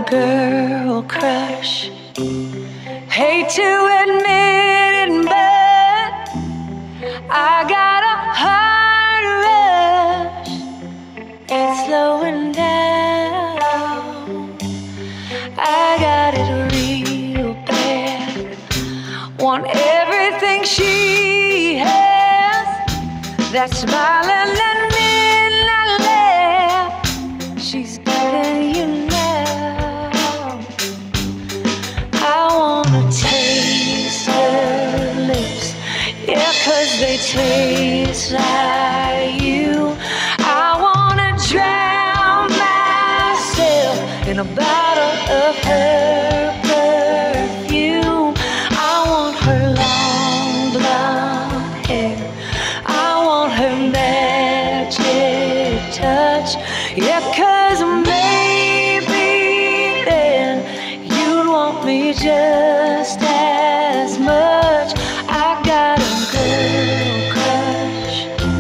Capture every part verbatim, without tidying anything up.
girl crush. Hate to admit it, but I got a heart rush. It's slowing down. I got it real bad. Want everything she has. That smiling and midnight laugh. She's getting you now. I wanna taste her lips, yeah, 'cause they taste like you. I wanna drown myself in a bottle of her perfume. I want her long blonde hair. I want her magic touch, yeah, 'cause maybe then you'd want me just as much. I got a girl crush.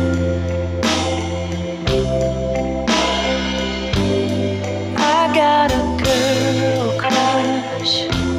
I got a girl crush.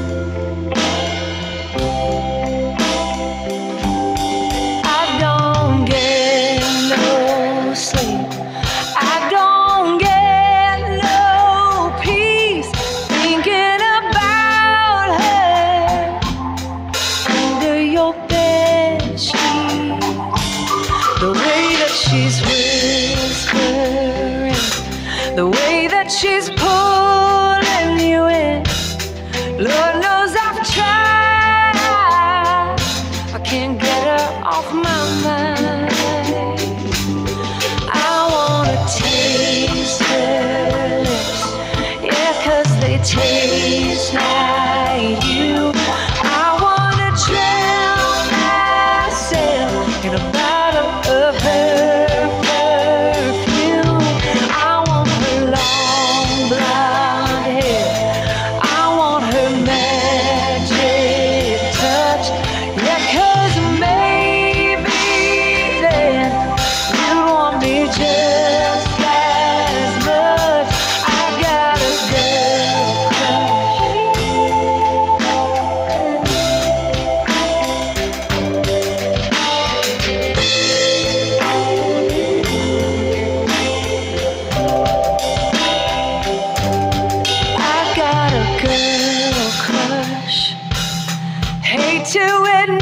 I don't get no sleep. I don't get no peace thinking about her under your bed sheet. The way that she's whispering, the way that she's pulling you in. Lord knows I've tried, I can't get her off my mind. I wanna taste her lips, yeah, 'cause they taste like you. I wanna drown myself in a bottle of her perfume. I want her long blonde hair. I want her magic touch, yeah, 'cause maybe then you want me just as much. I got a girl crush. I got a girl crush. Hate to admit